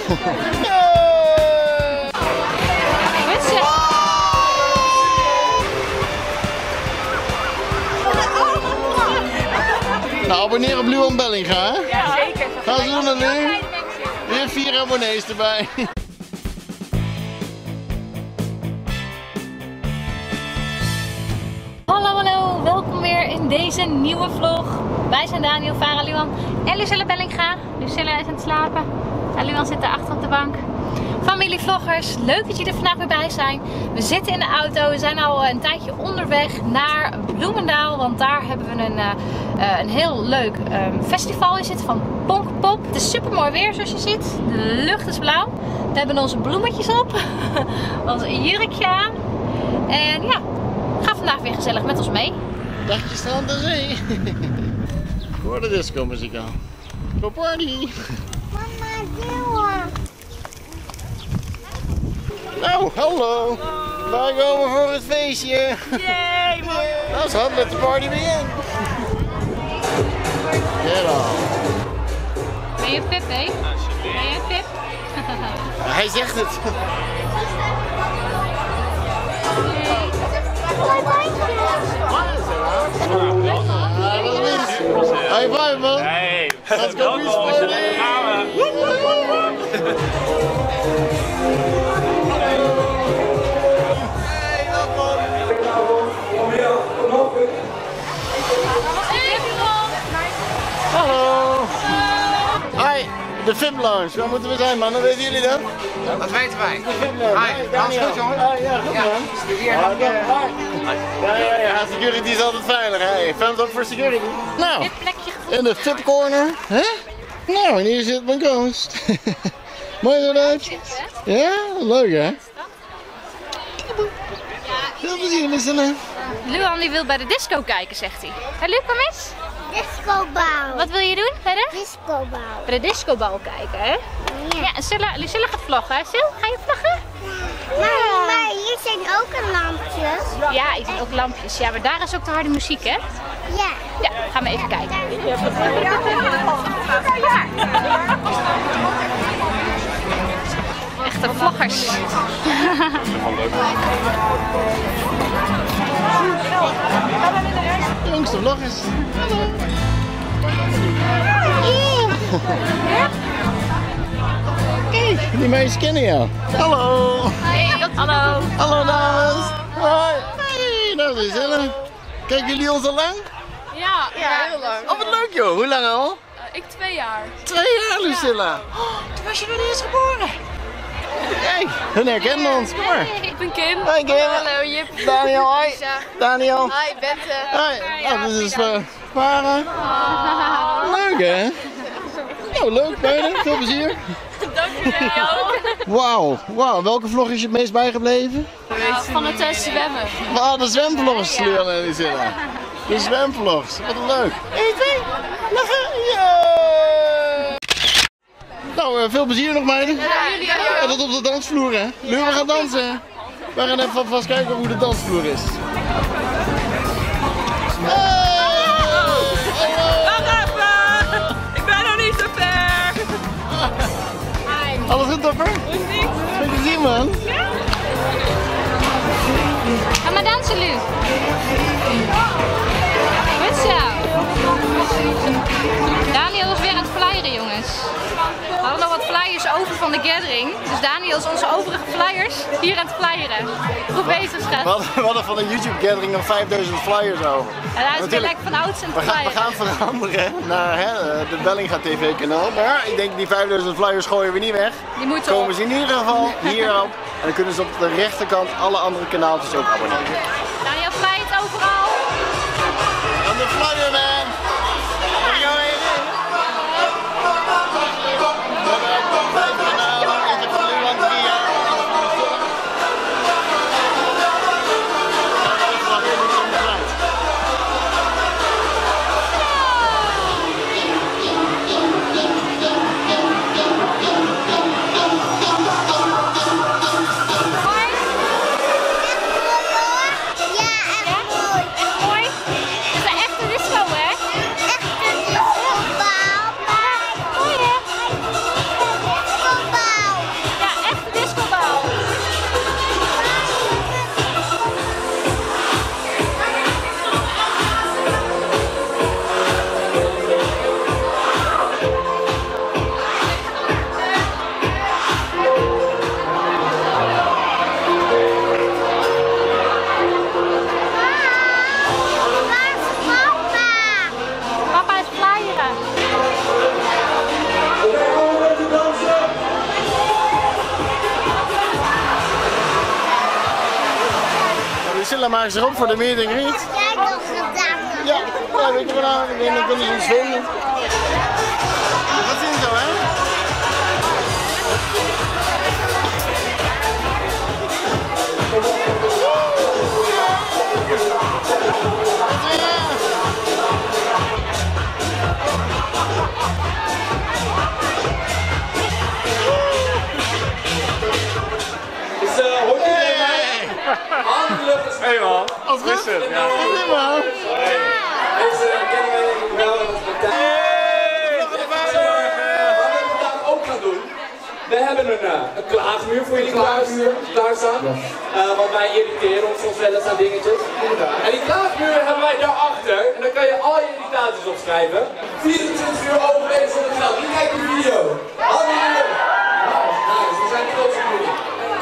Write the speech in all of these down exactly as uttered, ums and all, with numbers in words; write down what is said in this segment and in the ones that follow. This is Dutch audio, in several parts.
Nou, abonneer op Luan Bellinga, hè? Ja, zeker. Gaan ze doen dat nu? Weer vier abonnees erbij. Hallo, hallo. Welkom weer in deze nieuwe vlog. Wij zijn Daniel, Farah, Luan en Lucella Bellinga. Lucella is aan het slapen. En Luan zit daar achter op de bank. Familievloggers, leuk dat jullie er vandaag weer bij zijn. We zitten in de auto, we zijn al een tijdje onderweg naar Bloemendaal. Want daar hebben we een, uh, uh, een heel leuk um, festival in zitten van Ponkpop. Het is super mooi weer zoals je ziet. De lucht is blauw. We hebben onze bloemetjes op. Ons jurkje aan. En ja, ga vandaag weer gezellig met ons mee. Dagje strand en zee. Ik hoor de disco muziek al. Go party! Mama, Dilla. Nou, hallo! Wij komen voor het feestje! Yay, man! Nou schat, let the party begin! Get on! Ben je pip, hè? Ben je pip? Hij zegt het! High five, man! Hey! Let's go beach party! Hallo! Hoi, de F I M Lounge. Waar moeten we zijn, man? Dan weten jullie dat? Dat weten wij. De F I M Lounge. Hi, alles goed, jongen? Ja, ja, goed, man. Ja, ja, ja, ja, security is altijd veilig. Hey, thumbs up voor security. Nou, Dit plekje gevonden. in de V I P corner. Hè? Nou, en hier zit mijn ghost. Mooi zo uit. Ja, leuk hè? Heel plezier, Lucella. Luan die wil bij de disco kijken, zegt hij. Hé, Lu, kom eens. Discobal. Wat wil je doen verder? Discobal. Bij de discobal kijken, hè? Ja. Ja, en Lucella, Lucella gaat vloggen, hè? Sil, ga je vloggen? Maar, maar hier zijn ook een lampjes. Ja, ik zie ook lampjes. Ja, maar daar is ook de harde muziek, hè? Ja. Ja, gaan we even kijken. Echte vloggers. De jongste vloggers. Hallo. Kijk, die meisjes kennen jou. Hallo. Hey, hallo. Hallo dames. Hoi. Hey, dat is Lucella. Kijken jullie ons al lang? Ja, ja, heel lang. Oh, wat leuk joh. Hoe lang al? Uh, ik twee jaar. Twee jaar, Lucella. Oh, toen was je nog niet eens geboren. Kijk, hun herkennen ons. Kom maar. Ik ben Kim. Hoi Kim. Hallo Jip. Daniel, hoi. Lisa. Daniel. Hi, Bente. Hoi. Oh, dit is Farah. Leuk hè? Nou, leuk, beiden. Veel plezier. Dankjewel. Wauw, wauw. Welke vlog is je het meest bijgebleven? Van het uh, zwemmen. Ah, de zwemvlogs, Luan en Lucella. De zwemvlogs, wat leuk. één, twee, lachen, yeah! Nou, uh, veel plezier nog meiden. Ja, jullie Ja, tot op de dansvloer hè. Luan, we gaan dansen. We gaan even vast kijken hoe de dansvloer is. Wacht even! Ik ben nog niet zo ver. Alles goed, topper? Hoe is het? Goed te zien, man. Ga maar dansen, Lu. Goed zo. Daniel is weer aan het flyeren, jongens. We hadden nog wat flyers over van de gathering. Dus Daniel is onze overige flyers hier aan het flyeren. Hoe bezig We gaat. hadden, we hadden van een YouTube gathering nog vijfduizend flyers over. En hij is weer lekker van ouds aan We het gaan, we flyeren. gaan veranderen naar hè, de Bellinga T V kanaal. Maar ja, ik denk die vijfduizend flyers gooien we niet weg. Die moeten Komen op. ze in ieder geval hierop. En dan kunnen ze op de rechterkant alle andere kanaaltjes ook abonneren. Daniel flyert overal. I'm the flyer man! Are you going in? Vijf kanalen, ik heb van Luan drie jaar. maken ze erop voor de meeting niet. Jij nog gedaan. Ja, ja, weet je wat nou? En dan kunnen ze iets vinden. Wat zien ze zo, hè? Dus uh, hoort iedereen mij? Handen in de lucht. Hey man, Als is het? Ja. Helemaal. Deze kennen wij denk ik wel. Wat we vandaag ook gaan doen. We hebben een, uh, een klaagmuur voor jullie klaagmuur klaarstaan. Uh, want wij irriteren ons soms wel eens aan dingetjes. En die klaagmuur hebben wij daarachter. En dan kan je al je irritaties opschrijven. vierentwintig uur overleven zonder geld. Nu kijk die video. Handen in de lucht. Nice, we zijn trots op jullie.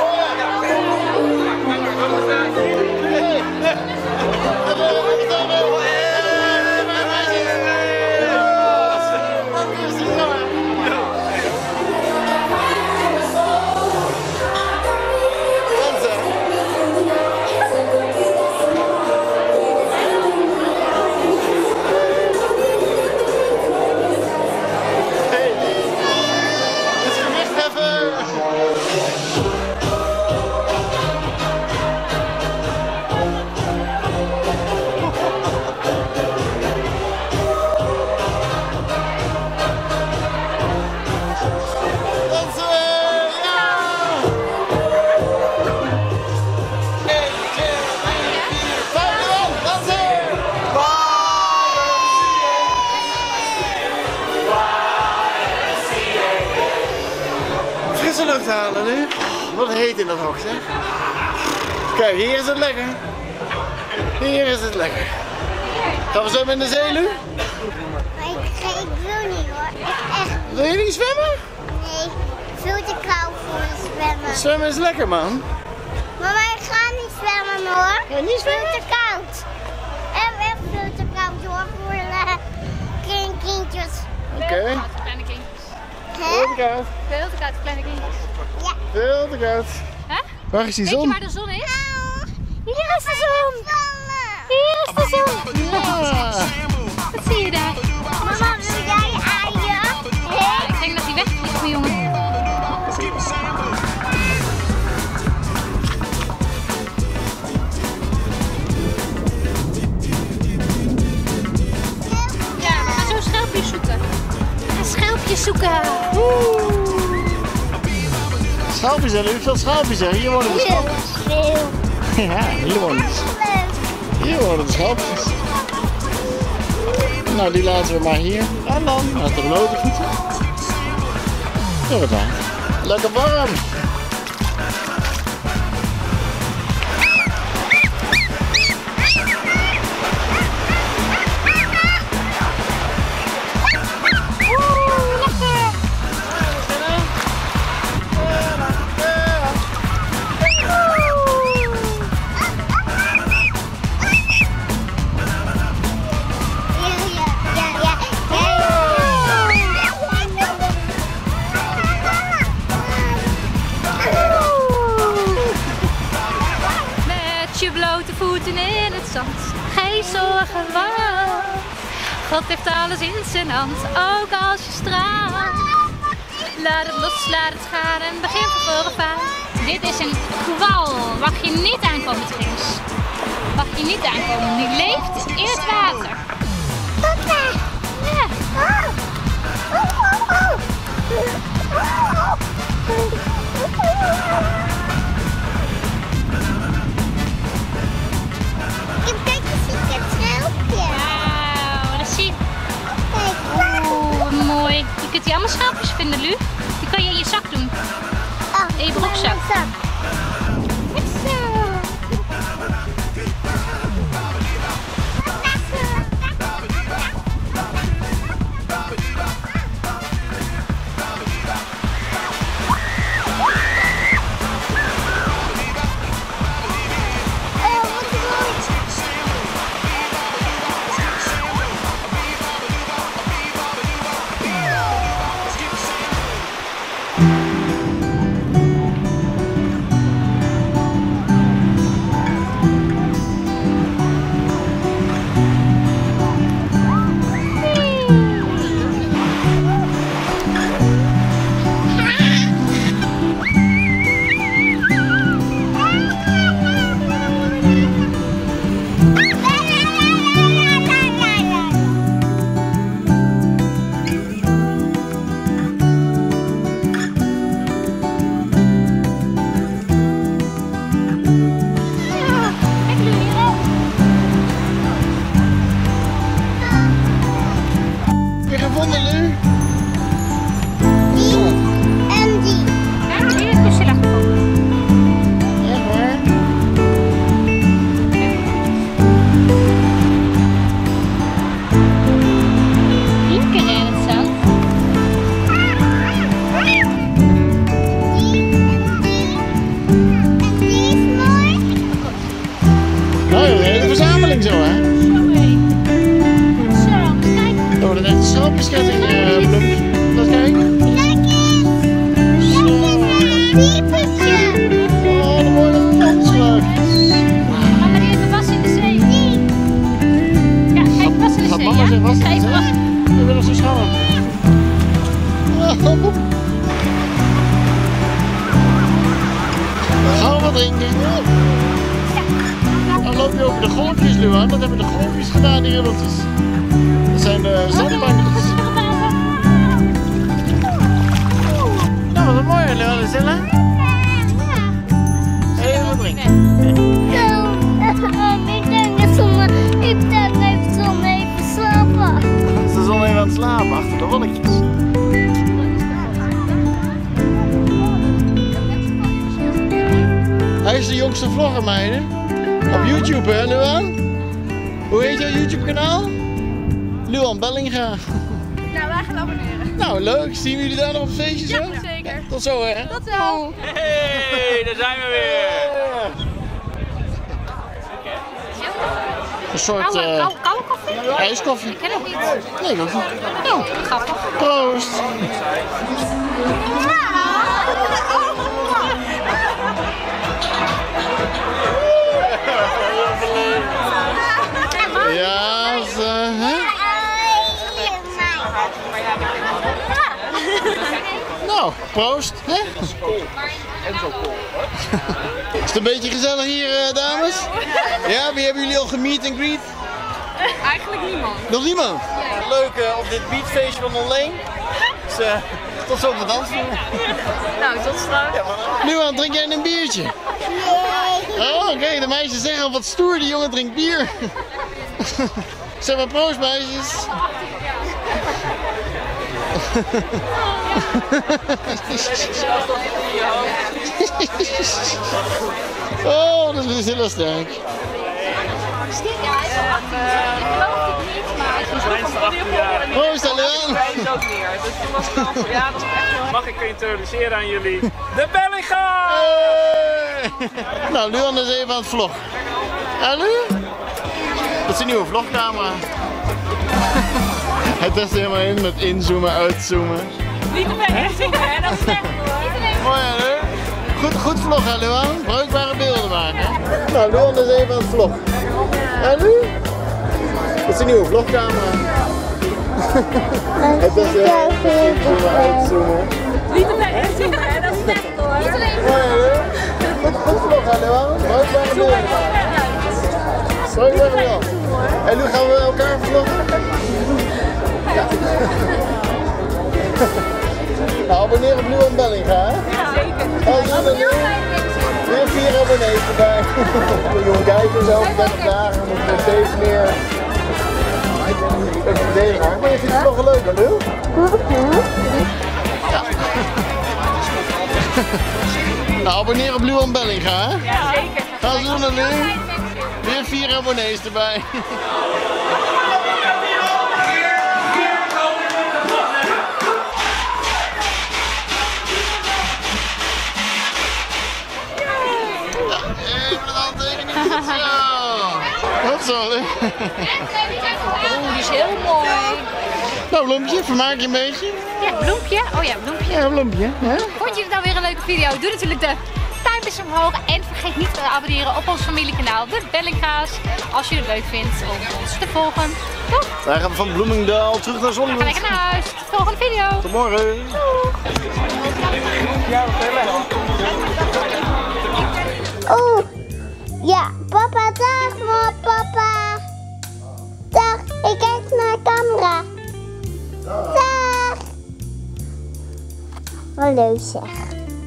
Frisse lucht halen nu. Wat heet in dat hok, zeg. Kijk, hier is het lekker. Hier is het lekker. Gaan we zo met de zee, Lu? Maar ik, ik wil niet hoor. Ik echt. Wil je niet zwemmen? Nee, veel te koud voor het zwemmen. Zwemmen is lekker, man. Mama, ik ga niet zwemmen hoor. Ja, niet zwemmen? Veel te koud. En echt veel te koud hoor voor uh, kind, kindjes. Oké. Okay. Kleine kindjes. Hè? Veel te koud. Veel te koud, voor kleine kindjes. Ja. Veel te koud. Hè? Waar is die Weet je zon? waar de zon is? Hier is de zon. Hier is de zon. Ja. Wat zie je daar? Mama, wil jij aaien? Ja, ik denk dat hij wegvliegt, mijn jongen. Ja, we gaan zo schelpjes zoeken. We gaan schelpjes zoeken. Oeh. Schalpjes, hè? Veel schalpjes, hè? Hier wonen de Heel schalpjes. veel. Ja, hier wonen de Hier wonen de schalpjes. Nou, die laten we maar hier. En dan naar de blote voeten. Ja, wat dan? Lekker warm. Met je blote voeten in het zand, geen zorgen want God heeft alles in zijn hand, ook als je straalt. Laat het los, laat het gaan en begin van voren aan. Dit is een kwal, mag je niet aankomen trouwens. Mag je niet aankomen, die leeft in het water. Papa. Ja. Oh. Oh, oh, oh. Kijk eens, ik heb het schelpje. Wauw, dat zie je. Kijk. Oeh, wat mooi. Je kunt hier allemaal schelpjes vinden, Lu. Die kan je in je zak doen. Oh, In je broekzak. Zo. Hop. Gaan we wat drinken? Dan loop je over de golfjes, Luan. Dat hebben de golfjes gedaan, die ribbeltjes. Dat zijn de zandbankjes. Nou, wat mooi, Luan. Lucilla. Even wat drinken. Ik ben even zon even slapen. Is de zon even aan het slapen achter de wolkjes. Hij is de jongste vlogger, meiden. Op YouTube, hè, Luan? Hoe heet jouw YouTube kanaal? Luan Bellinga. Nou, wij gaan abonneren. Nou, leuk. Zien jullie daar nog op het feestje zo? Ja, zeker. Tot zo, hè? Tot zo. Hey, daar zijn we weer. Een soort Koude, uh, koude, koude koffie? ijskoffie. Ik ken het niet. Nee, ik ook niet. Oh, grappig. Proost. Ja, ze, hè? Nou, proost. Hè? En zo cool. Is het een beetje gezellig hier, uh, dames? Ja, wie hebben jullie al gemeet en greet? Eigenlijk niemand. Nog niemand? Leuk uh, op dit beachfeestje van Onleen. Dus, uh, tot zo op de dansvloer. Nou, tot straks. Luan, drink jij een biertje? Oh, oké, okay, de meisjes zeggen al wat stoer, die jongen drinkt bier. Zeg maar proost, meisjes. Oh, dat is heel sterk. Proost, Luan. Mag ik introduceren aan jullie? De Bellinga! Hey. Nou, Luan is even aan het vloggen. En nu? Dat is een nieuwe vlogcamera. Hij test er helemaal in met inzoomen, uitzoomen. Niet te ver inzoomen, hè? Dat is slecht hoor. Mooi hè? Goed, goed vloggen, Luan. Bruikbare beelden maken. Nou, Luan is even aan het vloggen. En nu? Dat is een nieuwe vlogcamera. Hij test er helemaal in met inzoomen, uitzoomen. Niet te ver inzoomen, hè? Dat is slecht hoor. Mooi hè? Goed, goed vloggen, Luan. Bruikbare beelden maken. Bruikbare beelden. En nu gaan we elkaar vloggen. Ja. Nou, abonneer op Luan Bellinga, hè? Ja, zeker. Als we er nu weer vier abonnees erbij. De jonge kijkers over dertig dagen moeten we steeds meer even verdedigen. Maar je vindt het nog leuk, hè, Lul? Ja. Nou, abonneer op Luan Bellinga, hè? Ja, zeker. Gaan ze doen er nu? Weer vier abonnees erbij. Wat zo, hè? Oh, die is heel mooi. Nou, Bloempje, vermaak je een beetje? Ja, bloempje. Oh ja, bloempje. Ja, Bloempje. Hè? Vond je het nou weer een leuke video? Doe natuurlijk de duimpjes omhoog. En vergeet niet te abonneren op ons familiekanaal, de Bellinga's. Als je het leuk vindt om ons te volgen. Doeg! Wij gaan van Bloemendaal terug naar We gaan Zonneveld. lekker naar huis. Tot de volgende video. Tot morgen. Oh, ja, papa, dag, maar papa. Dag, ik kijk naar de camera. Dag. Wat leuk zeg.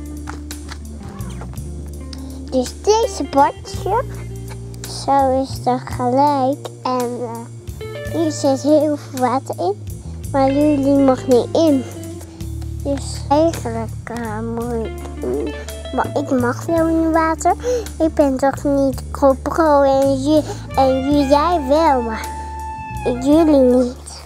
Dus deze bordje, zo is er gelijk. En uh, hier zit heel veel water in, maar jullie mag niet in. Dus eigenlijk uh, moet ik, maar ik mag wel in water. Ik ben toch niet GoPro en, ju, en ju, jij wel, maar jullie niet.